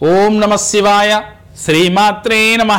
ఓం నమ శివాయ శ్రీమాత్రే నమః.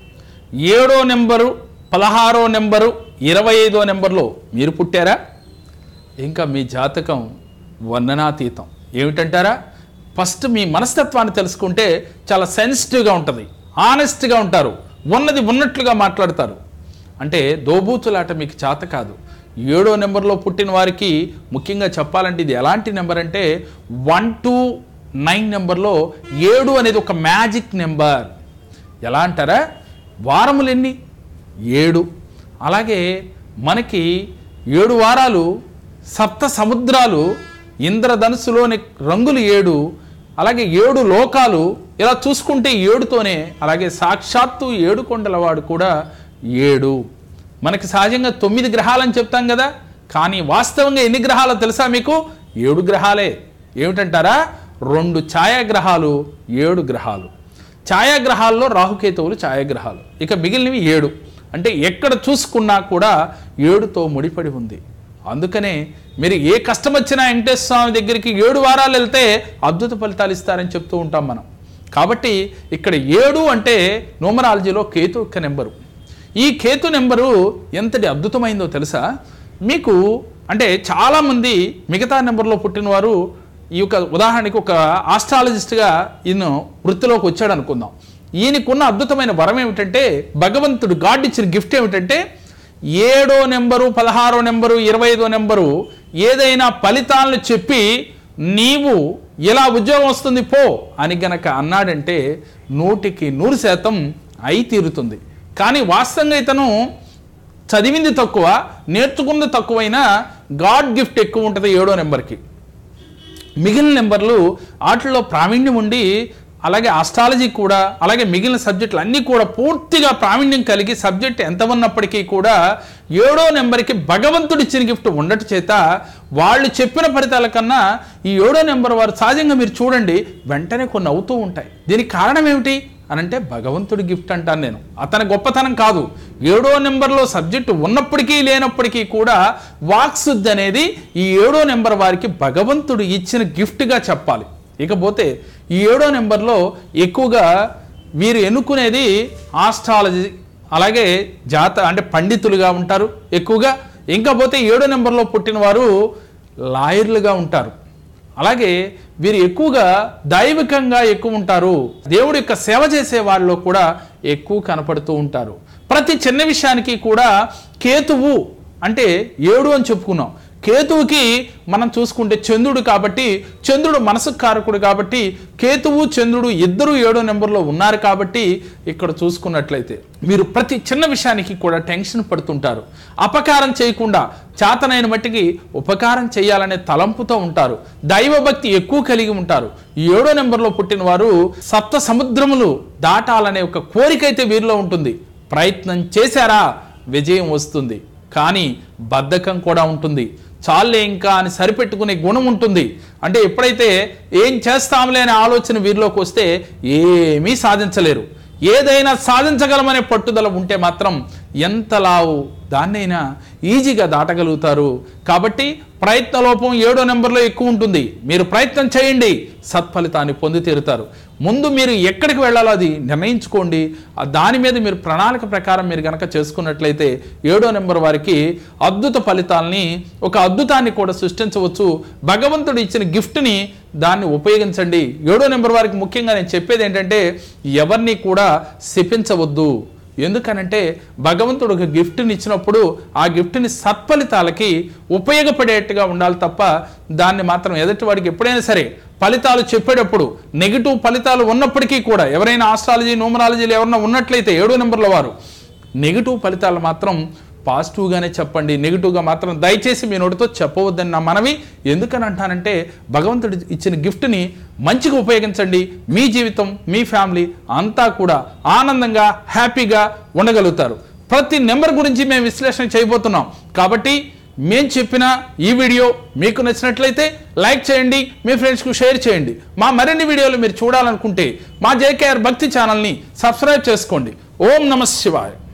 7వ నెంబరు, 16వ నెంబరు, 25వ నెంబర్లో మీరు పుట్టారా? ఇంకా మీ జాతకం వర్ణనాతీతం. ఏమిటంటారా? ఫస్ట్ మీ మనస్తత్వాన్ని తెలుసుకుంటే చాలా సెన్సిటివ్గా ఉంటుంది, ఆనెస్ట్గా ఉంటారు, ఉన్నది ఉన్నట్లుగా మాట్లాడతారు. అంటే దోబూతులాట మీకు చేత కాదు. 7వ నెంబర్లో పుట్టిన వారికి ముఖ్యంగా చెప్పాలంటే ఇది ఎలాంటి నెంబర్ అంటే 1 to 9 నెంబర్లో 7 అనేది ఒక మ్యాజిక్ నెంబర్. ఎలా అంటారా? వారములు ఎన్ని? 7. అలాగే మనకి 7 వారాలు, సప్త సముద్రాలు, ఇంద్రధనుసులోని రంగులు 7, అలాగే 7 లోకాలు. ఇలా చూసుకుంటే 7తోనే, అలాగే సాక్షాత్తు 7 కొండలవాడు కూడా 7. మనకి సహజంగా 9 గ్రహాలని చెప్తాం కదా, కానీ వాస్తవంగా ఎన్ని గ్రహాలో తెలుసా మీకు? 7 గ్రహాలే. ఏమిటంటారా? 2 ఛాయాగ్రహాలు, 7 గ్రహాలు. ఛాయాగ్రహాల్లో రాహుకేతువులు ఛాయాగ్రహాలు, ఇక మిగిలినవి 7. అంటే ఎక్కడ చూసుకున్నా కూడా 7తో ముడిపడి ఉంది. అందుకనే మీరు ఏ కష్టం వచ్చినా వెంకటేశ్వర స్వామి దగ్గరికి 7 వారాలు వెళ్తే అద్భుత ఫలితాలు ఇస్తారని చెప్తూ ఉంటాం మనం. కాబట్టి ఇక్కడ 7 అంటే న్యూమరాలజీలో కేతు యొక్క నెంబరు. ఈ కేతు నెంబరు ఎంతటి అద్భుతమైందో తెలుసా మీకు? అంటే చాలామంది మిగతా నెంబర్లో పుట్టినవారు, ఈ యొక్క ఉదాహరణకి ఒక ఆస్ట్రాలజిస్ట్గా ఈయన వృత్తిలోకి వచ్చాడు అనుకుందాం. ఈయనకున్న అద్భుతమైన వరం ఏమిటంటే, భగవంతుడు గాడ్ ఇచ్చిన గిఫ్ట్ ఏమిటంటే 7వ నెంబరు, 16వ నెంబరు, 25వ నెంబరు ఏదైనా ఫలితాలను చెప్పి నీవు ఇలా ఉద్యోగం వస్తుంది పో అని గనక అన్నాడంటే 100కి 100% అయి తీరుతుంది. కానీ వాస్తవంగా ఇతను చదివింది తక్కువ, నేర్చుకున్నది తక్కువైనా గాడ్ గిఫ్ట్ ఎక్కువ ఉంటుంది 7వ నెంబర్కి. మిగిలిన నెంబర్లు వాటిల్లో ప్రావీణ్యం ఉండి, అలాగే ఆస్ట్రాలజీ కూడా, అలాగే మిగిలిన సబ్జెక్టులు అన్నీ కూడా పూర్తిగా ప్రావీణ్యం కలిగి సబ్జెక్ట్ ఎంత ఉన్నప్పటికీ కూడా 7వ నెంబర్కి భగవంతుడు ఇచ్చిన గిఫ్ట్ ఉండట చేత వాళ్ళు చెప్పిన ఫలితాల కన్నా ఈ 7వ నెంబర్ వారు సహజంగా మీరు చూడండి వెంటనే కొన్ని అవుతూ ఉంటాయి. దీనికి కారణం ఏమిటి అనంటే భగవంతుడి గిఫ్ట్ అంటాను నేను, అతని గొప్పతనం కాదు. 7వ నెంబర్లో సబ్జెక్టు ఉన్నప్పటికీ లేనప్పటికీ కూడా వాక్శుద్ధి అనేది ఈ 7వ నెంబర్ వారికి భగవంతుడు ఇచ్చిన గిఫ్ట్గా చెప్పాలి. ఇకపోతే ఈ 7వ నెంబర్లో ఎక్కువగా వీరు ఎన్నుకునేది ఆస్ట్రాలజీ, అలాగే అంటే పండితులుగా ఉంటారు ఎక్కువగా. ఇంకపోతే 7వ నెంబర్లో పుట్టిన వారు లాయర్లుగా ఉంటారు. అలాగే వీరు ఎక్కువగా దైవికంగా ఎక్కువ ఉంటారు, దేవుడి యొక్క సేవ చేసే వాళ్ళలో కూడా ఎక్కువ కనపడుతూ ఉంటారు. ప్రతి చిన్న విషయానికి కూడా కేతువు అంటే 7 అని చెప్పుకున్నాం. కేతువుకి మనం చూసుకుంటే చంద్రుడు కాబట్టి, చంద్రుడు మనసుకు కారకుడు కాబట్టి, కేతువు చంద్రుడు ఇద్దరు 7వ నెంబర్లో ఉన్నారు కాబట్టి ఇక్కడ చూసుకున్నట్లయితే మీరు ప్రతి చిన్న విషయానికి కూడా టెన్షన్ పడుతుంటారు. అపకారం చేయకుండా చేతనైన మట్టికి ఉపకారం చేయాలనే తలంపుతో ఉంటారు. దైవభక్తి ఎక్కువ కలిగి ఉంటారు. 7వ నెంబర్లో పుట్టిన వారు సప్త సముద్రములు దాటాలనే ఒక కోరిక అయితే వీరిలో ఉంటుంది. ప్రయత్నం చేశారా విజయం వస్తుంది, కానీ బద్ధకం కూడా ఉంటుంది. చాలే ఇంకా అని సరిపెట్టుకునే గుణం ఉంటుంది. అంటే ఎప్పుడైతే ఏం చేస్తాంలే అనే ఆలోచన వీరిలోకి వస్తే ఏమీ సాధించలేరు. ఏదైనా సాధించగలమనే పట్టుదల ఉంటే మాత్రం ఎంతలావు దాన్నైనా ఈజీగా దాటగలుగుతారు. కాబట్టి ప్రయత్నలోపం 7వ నెంబర్లో ఎక్కువ ఉంటుంది. మీరు ప్రయత్నం చేయండి, సత్ఫలితాన్ని పొంది తీరుతారు. ముందు మీరు ఎక్కడికి వెళ్ళాలో అది నిర్ణయించుకోండి. దాని మీద మీరు ప్రణాళిక ప్రకారం మీరు కనుక చేసుకున్నట్లయితే 7వ నెంబర్ వారికి అద్భుత ఫలితాలని, ఒక అద్భుతాన్ని కూడా సృష్టించవచ్చు. భగవంతుడు ఇచ్చిన గిఫ్ట్ని దాన్ని ఉపయోగించండి. 7వ నెంబర్ వారికి ముఖ్యంగా నేను చెప్పేది ఏంటంటే ఎవరిని కూడా శపించవద్దు. ఎందుకనంటే భగవంతుడు ఒక గిఫ్ట్ని ఇచ్చినప్పుడు ఆ గిఫ్ట్ని సత్ఫలితాలకి ఉపయోగపడేట్టుగా ఉండాలి తప్ప దాన్ని మాత్రం ఎదుటివాడికి ఎప్పుడైనా సరే ఫలితాలు చెప్పేటప్పుడు నెగిటివ్ ఫలితాలు ఉన్నప్పటికీ కూడా, ఎవరైనా ఆస్ట్రాలజీ న్యూమరాలజీలు ఎవరైనా ఉన్నట్లయితే 7వ నెంబర్లో వారు నెగిటివ్ ఫలితాలు మాత్రం పాజిటివ్గానే చెప్పండి. నెగిటివ్గా మాత్రం దయచేసి మీ నోటితో చెప్పవద్దని నా మనవి. ఎందుకని అంటానంటే భగవంతుడు ఇచ్చిన గిఫ్ట్ని మంచిగా ఉపయోగించండి. మీ జీవితం, మీ ఫ్యామిలీ అంతా కూడా ఆనందంగా హ్యాపీగా ఉండగలుగుతారు. ప్రతి నెంబర్ గురించి మేము విశ్లేషణ చేయబోతున్నాం. కాబట్టి మేము చెప్పిన ఈ వీడియో మీకు నచ్చినట్లయితే లైక్ చేయండి, మీ ఫ్రెండ్స్కు షేర్ చేయండి. మా మరిన్ని వీడియోలు మీరు చూడాలనుకుంటే మా జేకేఆర్ భక్తి ఛానల్ని సబ్స్క్రైబ్ చేసుకోండి. ఓం నమః శివాయ.